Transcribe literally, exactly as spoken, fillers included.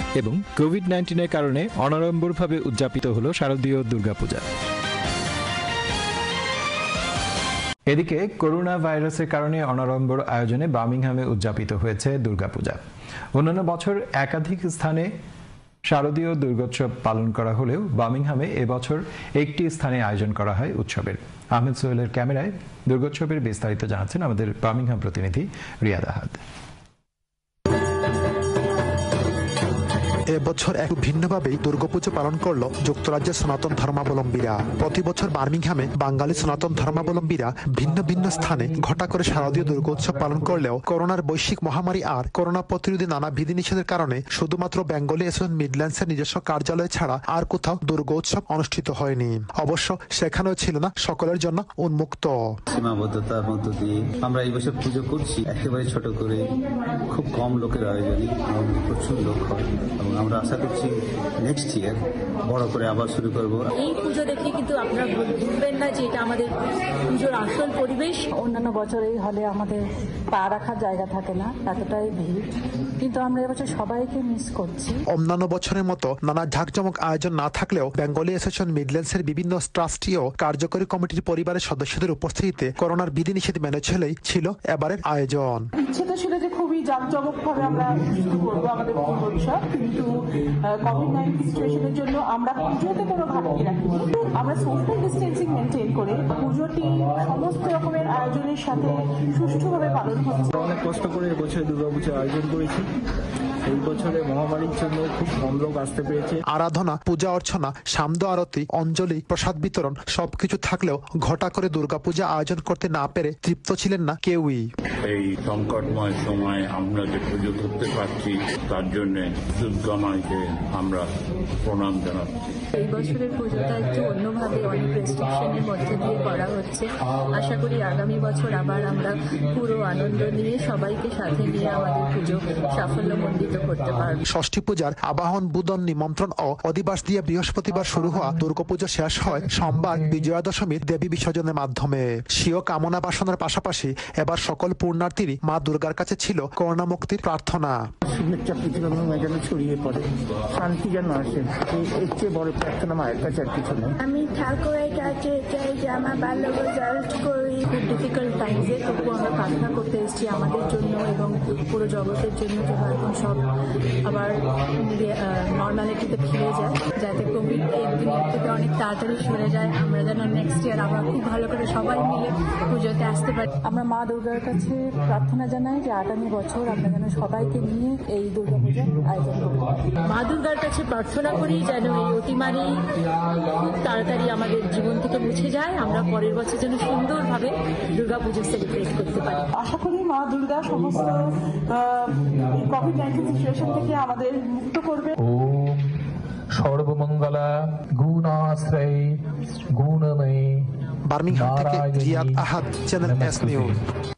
এবং কোভিড নাইন্টিনের কারণে অনাড়ম্বরভাবে উদযাপিত হল শারদীয় দুর্গাপূজা। এদিকে করোনা ভাইরাসের কারণে অনাড়ম্বর আয়োজনে বার্মিংহামে উদযাপিত হয়েছে দুর্গাপূজা। অন্যান্য বছর একাধিক স্থানে শারদীয় দুর্গোৎসব পালন করা হলেও বার্মিংহামে এবছর একটি স্থানে আয়োজন করা হয় উৎসবের। আহমেদ সোহেলের ক্যামেরায় দুর্গোৎসবের বিস্তারিত জানাচ্ছেন আমাদের বার্মিংহাম প্রতিনিধি রিয়াদ আহাদ। এবছর একটু ভিন্নভাবেই দুর্গাপুজো পালন করল যুক্তরাজ্যের সনাতন ধর্মাবলম্বীরা। প্রতি বছর বার্মিংহামে বাঙালি সনাতন ধর্মাবলম্বীরা ভিন্ন ভিন্ন স্থানে ঘটা করে শারদীয় দুর্গোৎসব পালন করলেও করোনার বৈশ্বিক মহামারী আর করোনা প্রতিরোধী নানা বিধিনিষেধের কারণে শুধুমাত্র বেঙ্গলি অ্যাসোসিয়েশন মিডল্যান্ডসের নিজস্ব কার্যালয় ছাড়া আর কোথাও দুর্গোৎসব অনুষ্ঠিত হয়নি। অবশ্য সেখানেও ছিল না সকলের জন্য উন্মুক্ত। সীমাবদ্ধতার মধ্য দিয়ে আমরা এই বছর পুজো করছি একেবারে ছোট করে, খুব কম লোকের আয়োজনে, প্রচুর লোক হয় এবং আমরা আশা করছি নেক্সট ইয়ার বড় করে আবার শুরু করব। এই পুজো দেখে কিন্তু আপনারা বুঝবেন না যে এটা আমাদের পুজোর আসল পরিবেশ। অন্যান্য বছর এই হলে আমাদের পা রাখার জায়গা থাকে না, এতটাই ভিড়, কিন্তু আমরা এবছর সবাইকে মিস করছি। অন্যান্য বছরের মতো নানা ঝাঁকজমক আয়োজন না থাকলেও বেঙ্গলি অ্যাসোসিয়েশন মিডল্যান্ডসের বিভিন্ন ট্রাস্টি ও কার্যকরী কমিটির পরিবারের সদস্যদের উপস্থিতিতে করোনার বিধিনিষেধ মেনে চলেই ছিল এবারের আয়োজন। ইচ্ছে তো ছিল যে খুবই জাঁকজমক ভাবে আমরা শুরু করবো আমাদের উৎসব, কিন্তু কোভিড নাইন্টিন সিচুয়েশনের জন্য আমরা পুজোতে কোনো ঘাটতি রাখিনি। আমরা সোশ্যাল ডিস্টেন্সিং মেনটেন করে পুজোটি সমস্ত রকমের আয়োজনের সাথে সুষ্ঠুভাবে পালন হচ্ছে। অনেক কষ্ট করে এবছর দুর্গাপূজা আয়োজন করেছি। এই বছরে মহামারীর জন্য খুব কম লোক আসতে পেরেছে। আরাধনা, পূজা অর্চনা, সান্ধ্য আরতি, অঞ্জলি, প্রসাদ বিতরণ সবকিছু থাকলেও ঘটা করে দুর্গাপূজা আয়োজন করতে না পেরে তৃপ্ত ছিলেন না কেউই। এই সংকটময় সময় আমরা যে পুজো করতে পারছি তার জন্য দুর্গা মাকে আমরা প্রণাম জানাচ্ছি। এই বছরের পুজোটা একটু অন্যভাবে অনেক রেস্ট্রিকশনের মধ্যে দিয়ে করা হচ্ছে। আশা করি আগামী বছর আবার আমরা পুরো আনন্দ নিয়ে সবাইকে সাথে নিয়ে আমাদের পুজো সাফল্যমণ্ডিত করতে পারব। ষষ্ঠী পূজার আবাহন, বুদন, নিমন্ত্রণ ও অধিবাস দিয়ে বৃহস্পতিবার শুরু হওয়া দুর্গাপুজো শেষ হয় সোমবার বিজয়া দশমীর দেবী বিসর্জনের মাধ্যমে। স্বীয় কামনা বাসনার পাশাপাশি এবার সকল পুণ্যার্থীরই মা দুর্গার কাছে ছিল করোনা মুক্তির প্রার্থনা। শুভেচ্ছা পৃথিবী যেন ছড়িয়ে পড়ে, শান্তি যেন আসে, এর চেয়ে বড় প্রার্থনা মায়ের কাছে আর কিছু নেই। আমি ঠাকুরের কাছে চাই যে আমার ভালো রেজাল্ট করি। খুব ডিফিকাল্ট টাইমসে তবু আমরা প্রার্থনা করতে এসেছি আমাদের জন্য এবং পুরো জগতের জন্য, যে এখন সব আবার নর্মালিটিতে ফিরে যায়, যাতে কোভিড এই দিনের থেকে অনেক তাড়াতাড়ি সরে যায়। আমরা যেন নেক্সট ইয়ার আবার খুব ভালো করে সবাই মিলে পুজোতে আসতে পারি। আমরা মা দুর্গার কাছে প্রার্থনা জানাই যে আগামী বছর আমরা যেন সবাইকে নিয়ে এই দুর্গাপূজা আয়োজন করি। মা দুর্গার কাছে প্রার্থনা করি যেন এই অতিমারি খুব তাড়াতাড়ি আমাদের জীবন থেকে মুছে যায়, আমরা পরের বছর যেন সুন্দরভাবে দুর্গাপুজো সেলিব্রেট করতে পারি। আশা করি মা দুর্গা সমস্ত কোভিড নাইন্টিন সিচুয়েশন থেকে আমাদের মুক্ত করবে। ওম সর্বমঙ্গলা গুণাশ্রয় গুণময়ী। বার্মিংহাম থেকে Riyad Ahad, channel S news.